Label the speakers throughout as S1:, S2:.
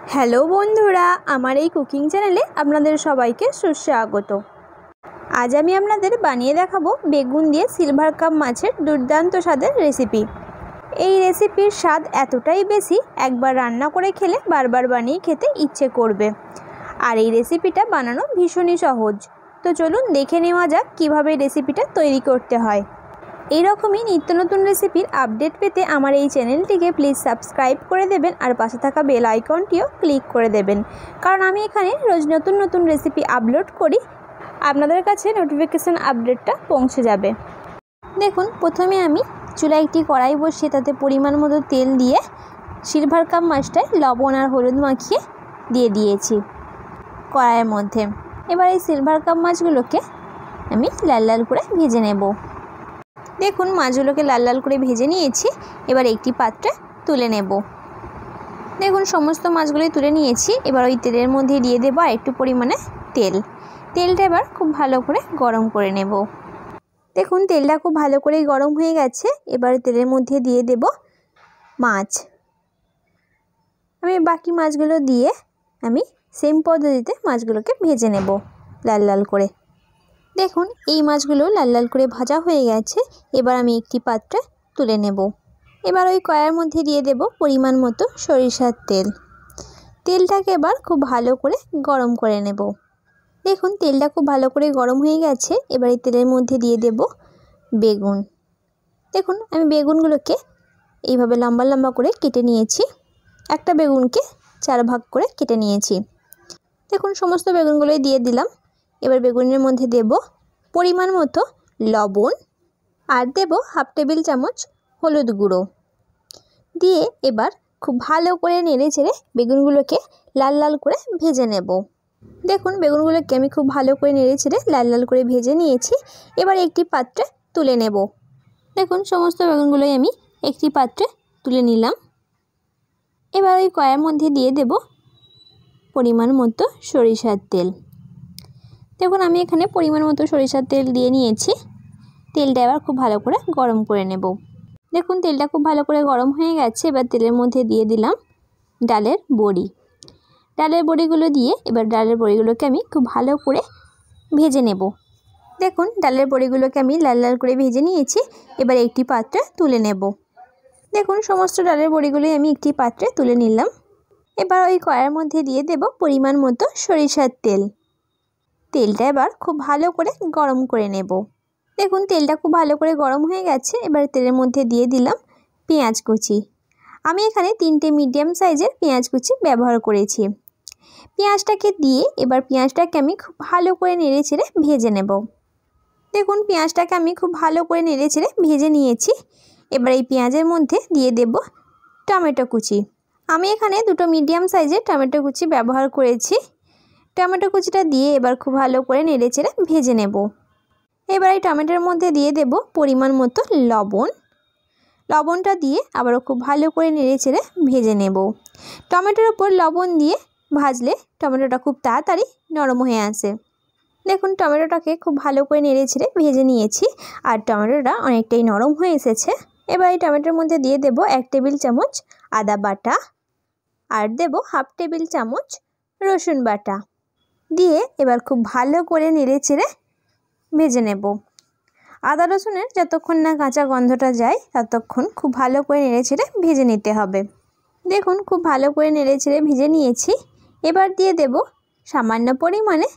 S1: Hello বন্ধুরা, আমার এই কুকিং চ্যানেলে আপনাদের সবাইকে সুস্বাগত। আজ আমি আপনাদের বানিয়ে দেখাবো বেগুন দিয়ে সিলভার কাপ মাছের দুর্দান্ত স্বাদের রেসিপি। এই রেসিপির স্বাদ এতটাই বেশি, একবার রান্না করে খেলে বারবার বানিয়ে খেতে ইচ্ছে করবে। আর এই রেসিপিটা বানানো ভীষণই সহজ। তো চলুন দেখে নেওয়া যাক কীভাবে রেসিপিটা তৈরি করতে হয়। এই রকমই নিত্য নতুন রেসিপির আপডেট পেতে আমার এই চ্যানেলটিকে প্লিজ সাবস্ক্রাইব করে দেবেন আর পাশে থাকা বেল আইকনটিও ক্লিক করে দেবেন, কারণ আমি এখানে রোজ নতুন নতুন রেসিপি আপলোড করি, আপনাদের কাছে নোটিফিকেশান আপডেটটা পৌঁছে যাবে। দেখুন, প্রথমে আমি চুলায় একটি কড়াই বসিয়ে তাতে পরিমাণ মতো তেল দিয়ে সিলভার কাপ মাছটায় লবণ আর হলুদ মাখিয়ে দিয়ে দিয়েছি কড়াইয়ের মধ্যে। এবার এই সিলভার কাপ মাছগুলোকে আমি লাল লাল করে ভেজে নেব। দেখুন, মাছগুলোকে লাল লাল করে ভেজে নিয়েছি। এবার একটি পাত্রে তুলে নেব। দেখুন, সমস্ত মাছগুলোই তুলে নিয়েছি। এবার ওই তেলের মধ্যে দিয়ে দেবো আর একটু পরিমাণে তেলটা এবার খুব ভালো করে গরম করে নেব। দেখুন, তেলটা খুব ভালো করেই গরম হয়ে গেছে। এবার তেলের মধ্যে দিয়ে দেব মাছ। আমি বাকি মাছগুলো দিয়ে আমি সেম পদ্ধতিতে মাছগুলোকে ভেজে নেব লাল লাল করে। দেখুন, এই মাছগুলো লাল লাল করে ভাজা হয়ে গেছে। এবার আমি একটি পাত্রে তুলে নেব। এবার ওই কড়াইয়ের মধ্যে দিয়ে দেব পরিমাণ মতো সরিষার তেলটাকে এবার খুব ভালো করে গরম করে নেব। দেখুন, তেলটা খুব ভালো করে গরম হয়ে গেছে। এবার এই তেলের মধ্যে দিয়ে দেব বেগুন। দেখুন, আমি বেগুনগুলোকে এইভাবে লম্বা লম্বা করে কেটে নিয়েছি। একটা বেগুনকে 4 ভাগ করে কেটে নিয়েছি। দেখুন, সমস্ত বেগুনগুলোই দিয়ে দিলাম। এবার বেগুনের মধ্যে দেব পরিমাণ মতো লবণ আর দেব হাফ টেবিল চামচ হলুদ গুঁড়ো দিয়ে এবার খুব ভালো করে নেড়ে চেড়ে বেগুনগুলোকে লাল লাল করে ভেজে নেব। দেখুন, বেগুনগুলোকে আমি খুব ভালো করে নেড়ে চেড়ে লাল লাল করে ভেজে নিয়েছি। এবার একটি পাত্রে তুলে নেব। দেখুন, সমস্ত বেগুনগুলোই আমি একটি পাত্রে তুলে নিলাম। এবার ওই কড়াইয়ের মধ্যে দিয়ে দেব পরিমাণ মতো সরিষার তেল। দেখুন, আমি এখানে পরিমাণ মতো সরিষার তেল দিয়ে নিয়েছি। তেলটা এবার খুব ভালো করে গরম করে নেব। দেখুন, তেলটা খুব ভালো করে গরম হয়ে গেছে। এবার তেলের মধ্যে দিয়ে দিলাম ডালের বড়িগুলো দিয়ে এবার ডালের বড়িগুলোকে আমি খুব ভালো করে ভেজে নেব। দেখুন, ডালের বড়িগুলোকে আমি লাল লাল করে ভেজে নিয়েছি। এবার একটি পাত্রে তুলে নেব। দেখুন, সমস্ত ডালের বড়িগুলোই আমি একটি পাত্রে তুলে নিলাম। এবার ওই কড়াইয়ের মধ্যে দিয়ে দেব পরিমাণ মতো সরিষার তেলটা এবার খুব ভালো করে গরম করে নেব। দেখুন, তেলটা খুব ভালো করে গরম হয়ে গেছে। এবার তেলের মধ্যে দিয়ে দিলাম পেঁয়াজ কুচি। আমি এখানে 3টে মিডিয়াম সাইজের পেঁয়াজ কুচি ব্যবহার করেছি। পেঁয়াজটাকে দিয়ে এবার পেঁয়াজটাকে আমি খুব ভালো করে নেড়ে চেড়ে ভেজে নেব। দেখুন, পেঁয়াজটাকে আমি খুব ভালো করে নেড়ে চেড়ে ভেজে নিয়েছি। এবার এই পেঁয়াজের মধ্যে দিয়ে দেব টমেটো কুচি। আমি এখানে 2টো মিডিয়াম সাইজের টমেটো কুচি ব্যবহার করেছি। টমেটো কুচিটা দিয়ে এবার খুব ভালো করে নেড়ে চেড়ে ভেজে নেব। এবার এই টমেটোর মধ্যে দিয়ে দেব পরিমাণ মতো লবণটা দিয়ে আবারও খুব ভালো করে নেড়ে চেড়ে ভেজে নেব। টমেটোর ওপর লবণ দিয়ে ভাজলে টমেটোটা খুব তাড়াতাড়ি নরম হয়ে আসে। দেখুন, টমেটোটাকে খুব ভালো করে নেড়ে চেড়ে ভেজে নিয়েছি আর টমেটোটা অনেকটাই নরম হয়ে এসেছে। এবার এই টমেটোর মধ্যে দিয়ে দেব 1 টেবিল চামচ আদা বাটা আর দেব হাফ টেবিল চামচ রসুন বাটা দিয়ে এবার খুব ভালো করে নেড়ে চেড়ে ভেজে নেব। আদা রসুনের যতক্ষণ না কাঁচা গন্ধটা যায় ততক্ষণ খুব ভালো করে নেড়ে চেড়ে ভেজে নিতে হবে। দেখুন, খুব ভালো করে নেড়ে চেড়ে ভেজে নিয়েছি। এবার দিয়ে দেব সামান্য পরিমাণে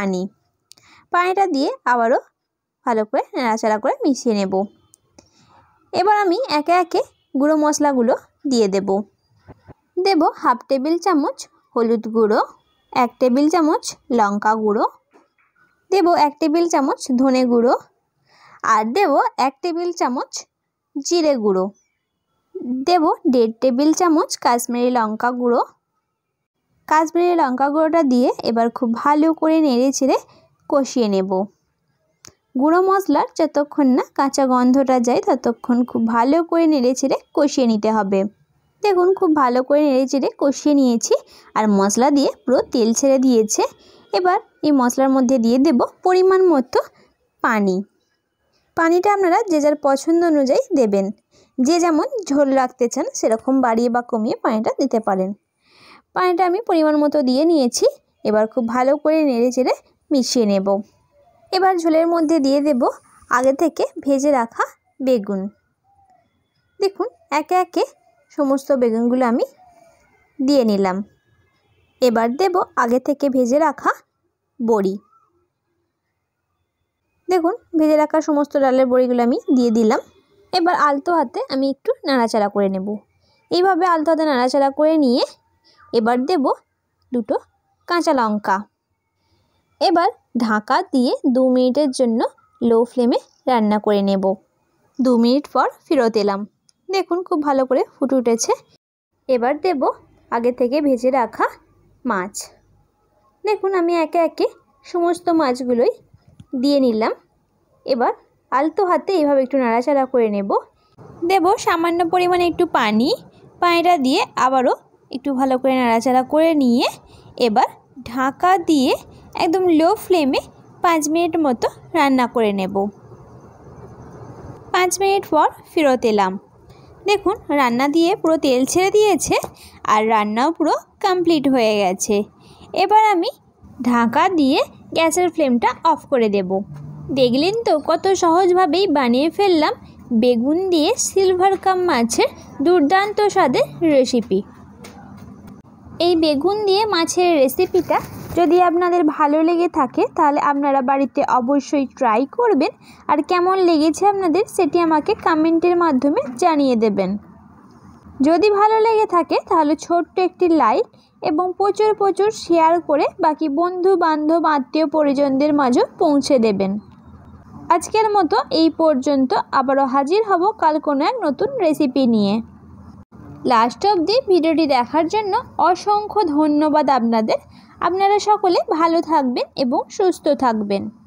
S1: পানিটা দিয়ে আবারও ভালো করে নাড়াচাড়া করে মিশিয়ে নেব। এবার আমি একে একে গুঁড়ো মশলাগুলো দিয়ে দেব হাফ টেবিল চামচ হলুদ গুঁড়ো, 1 টেবিল চামচ লঙ্কা গুঁড়ো, দেব 1 টেবিল চামচ ধনে গুঁড়ো আর দেব 1 টেবিল চামচ জিরে গুঁড়ো, দেব 1.5 টেবিল চামচ কাশ্মীরি লঙ্কা গুঁড়োটা দিয়ে এবার খুব ভালো করে নেড়ে চেড়ে কষিয়ে নেব। গুঁড়ো মশলার যতক্ষণ না কাঁচা গন্ধটা যায় ততক্ষণ খুব ভালো করে নেড়ে চেড়ে কষিয়ে নিতে হবে। দেখুন, খুব ভালো করে নেড়ে চেড়ে কষিয়ে নিয়েছি আর মশলা দিয়ে পুরো তেল ছেড়ে দিয়েছে। এবার এই মশলার মধ্যে দিয়ে দেব পরিমাণ মতো পানিটা আপনারা যে যার পছন্দ অনুযায়ী দেবেন। যে যেমন ঝোল রাখতে চান সেরকম বাড়িয়ে বা কমিয়ে পানিটা দিতে পারেন। পানিটা আমি পরিমাণ মতো দিয়ে নিয়েছি। এবার খুব ভালো করে নেড়ে চেড়ে মিশিয়ে নেব। এবার ঝোলের মধ্যে দিয়ে দেব আগে থেকে ভেজে রাখা বেগুন। দেখুন একে একে সমস্ত বেগুনগুলো আমি দিয়ে নিলাম। এবার দেব আগে থেকে ভেজে রাখা বড়ি। দেখুন ভেজে রাখা সমস্ত ডালের বড়িগুলো আমি দিয়ে দিলাম। এবার আলতো হাতে আমি একটু নাড়াচাড়া করে নেব। এইভাবে আলতো হাতে নাড়াচাড়া করে নিয়ে এবার দেব দুটো কাঁচা লঙ্কা। এবার ঢাকা দিয়ে 2 মিনিটের জন্য লো ফ্লেমে রান্না করে নেব। 2 মিনিট পর ফেরত এলাম। দেখুন খুব ভালো করে ফুটে উঠেছে। এবার দেব আগে থেকে ভেজে রাখা মাছ। দেখুন আমি একে একে সমস্ত মাছগুলোই দিয়ে নিলাম। এবার আলতো হাতে এইভাবে একটু নাড়াচাড়া করে নেব। দেব সামান্য পরিমাণে একটু পানিটা দিয়ে আবারও একটু ভালো করে নাড়াচাড়া করে নিয়ে এবার ঢাকা দিয়ে একদম লো ফ্লেমে 5 মিনিট মতো রান্না করে নেব। 5 মিনিট পর ফেরত এলাম। দেখুন রান্না দিয়ে পুরো তেল ছেড়ে দিয়েছে আর রান্নাও পুরো কমপ্লিট হয়ে গেছে। এবার আমি ঢাকা দিয়ে গ্যাসের ফ্লেমটা অফ করে দেব। দেখলেন তো কত সহজভাবেই বানিয়ে ফেললাম বেগুন দিয়ে সিলভার কাপ মাছের দুর্দান্ত স্বাদের রেসিপি। এই বেগুন দিয়ে মাছের রেসিপিটা যদি আপনাদের ভালো লেগে থাকে তাহলে আপনারা বাড়িতে অবশ্যই ট্রাই করবেন। আর কেমন লেগেছে আপনাদের সেটি আমাকে কমেন্টের মাধ্যমে জানিয়ে দেবেন। যদি ভালো লেগে থাকে তাহলে ছোট্ট একটি লাইক এবং প্রচুর শেয়ার করে বাকি বন্ধু বান্ধব আত্মীয় পরিজনদের মাঝে পৌঁছে দেবেন। আজকের মতো এই পর্যন্ত। আবারও হাজির হব কাল কোনো এক নতুন রেসিপি নিয়ে। লাস্ট অবধি ভিডিওটি দেখার জন্য অসংখ্য ধন্যবাদ আপনাদের। আপনারা সকলে ভালো থাকবেন এবং সুস্থ থাকবেন।